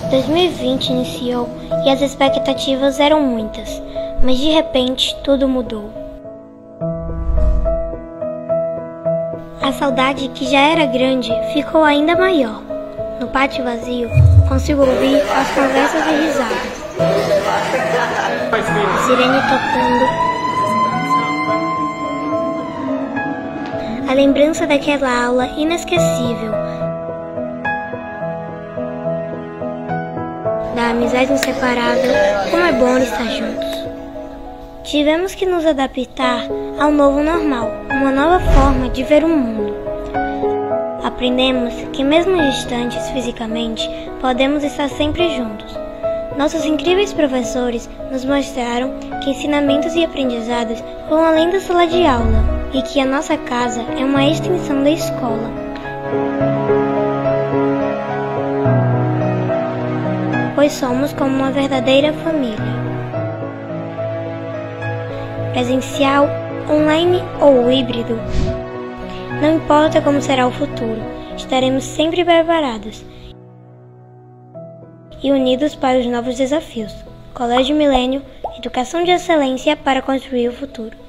2020 iniciou e as expectativas eram muitas, mas de repente tudo mudou. A saudade, que já era grande, ficou ainda maior. No pátio vazio, consigo ouvir as conversas e risadas. A sirene tocando. A lembrança daquela aula inesquecível. Da amizade inseparável, como é bom estar juntos. Tivemos que nos adaptar ao novo normal, uma nova forma de ver o mundo. Aprendemos que mesmo distantes fisicamente, podemos estar sempre juntos. Nossos incríveis professores nos mostraram que ensinamentos e aprendizados vão além da sala de aula e que a nossa casa é uma extensão da escola. Pois somos como uma verdadeira família. Presencial, online ou híbrido, não importa como será o futuro, estaremos sempre preparados e unidos para os novos desafios. Colégio Milênio, educação de excelência para construir o futuro.